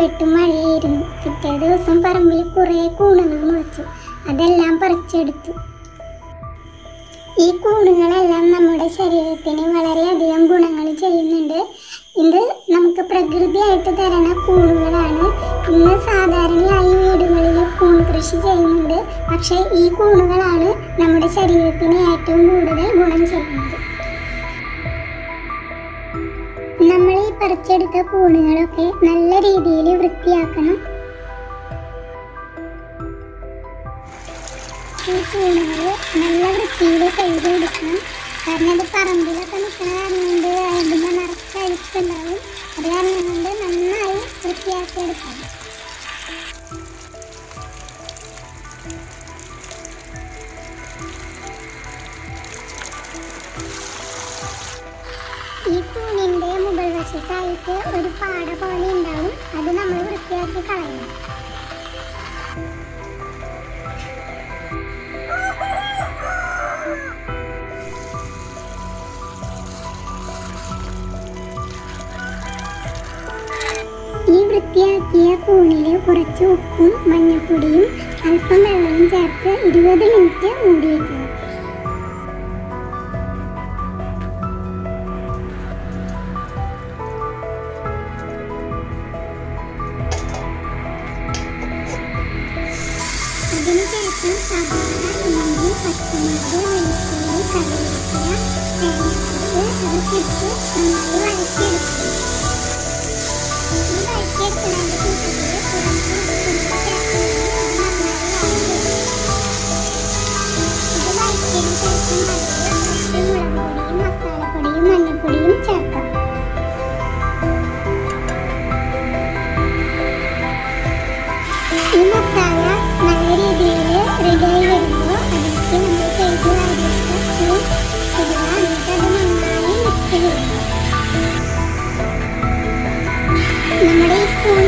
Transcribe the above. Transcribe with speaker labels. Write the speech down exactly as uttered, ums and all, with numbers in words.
Speaker 1: ഇരുട്ടും മഴയായിരുന്നു. പിറ്റേ ദിവസം പറമ്പിൽ കുറേ കൂണുകൾ മുളച്ചു. അതെല്ലാം പറിച്ചെടുത്തു. ഈ കൂണുകളെല്ലാം നമ്മുടെ ശരീരത്തിന് വളരെയധികം ഗുണങ്ങൾ ചെയ്യുന്നുണ്ട്. ഇത് നമുക്ക് പ്രകൃതിയായിട്ട് തരുന്ന കൂണുകളാണ്. ഇന്ന് സാധാരണയായി വീടുകളിൽ കൂൺ കൃഷി ചെയ്യുന്നുണ്ട്. പക്ഷേ ഈ കൂണുകളാണ് നമ്മുടെ ശരീരത്തിന് ഏറ്റവും കൂടുതൽ ഗുണം ചെയ്യുന്നത്. നമ്മൾ ഈ പറിച്ചെടുത്ത കൂണുകളൊക്കെ നല്ല രീതിയിൽ വൃത്തിയാക്കണം. ഈ കൂണുകൾ നല്ല വൃത്തിയിൽ കഴുകിയെടുക്കണം. കാരണം അത് പറമ്പിലൊക്കെ നിൽക്കുന്ന കാരണം കൊണ്ട് അതിൻ്റെ നിറച്ച് അഴുക്കുണ്ടാവും. അത് കാരണം കൊണ്ട് നന്നായി വൃത്തിയാക്കിയെടുക്കണം. ഈ കൂണിൻ്റെ മുകൾ വശത്തായിട്ട് ഒരു പാട പോലെ ഉണ്ടാവും. അത് നമ്മൾ വൃത്തിയാക്കി കളയണം. ഈ വൃത്തിയാക്കിയ കൂണിൽ കുറച്ച് ഉപ്പും മഞ്ഞൾപ്പൊടിയും അല്പം വെള്ളവും ചേർത്ത് ഇരുപത് മിനിറ്റ് മൂടി വയ്ക്കുക. അതിനുശേഷം സവാള, ഇഞ്ചി, പച്ചമുളക്, വെളുത്തുള്ളി, കറിവേപ്പില, തേങ്ങാക്കൊത്ത് അതൊക്കെ ഇട്ട് നന്നായി വഴറ്റിയെടുക്കുക. ഈ വഴറ്റിയെടുക്കുന്നതിൻ്റെ കൂട്ടത്തിൽ കുറച്ച് ഉപ്പ് ചേർത്ത് നന്നായി വഴറ്റിയെടുക്കുക. ഇത് വഴറ്റിയതിന് ശേഷം അതിൽ കുറച്ച് മുളക് പൊടിയും മസാലപ്പൊടിയും മഞ്ഞൾപ്പൊടിയും ചേർക്കാം. ഈ മസാല നല്ല രീതിയിൽ റെഡിയായി വരുമ്പോൾ അതിലേക്ക് നമ്മൾ കഴുകി വാരിയെടുത്ത കൂൺ ഇടുക. എന്നിട്ട് അത് നന്നായി മിക്സ് ചെയ്യുക. നമ്മുടെ ഈ കൂൺ